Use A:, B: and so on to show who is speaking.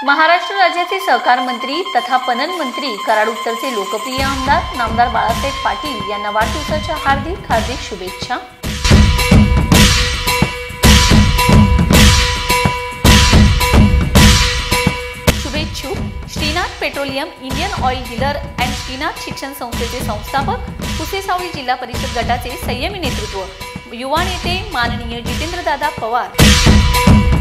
A: महाराष्ट्र राज्याचे सहकार मंत्री तथा पणन मंत्री कराड उत्तरचे लोकप्रिय आमदार नामदार बाळासाहेब पाटील यांना वाढदिवसाच्या हार्दिक शुभेच्छा। शुभेच्छुक Shrinath petroleum, Indian Oil dealer and Shrinath शिक्षण संस्थेचे संस्थापक, पुसेसावळी जिल्हा परिषद गटाचे संयमी नेतृत्व, युवा नेते माननीय जितेंद्रदादा पवार।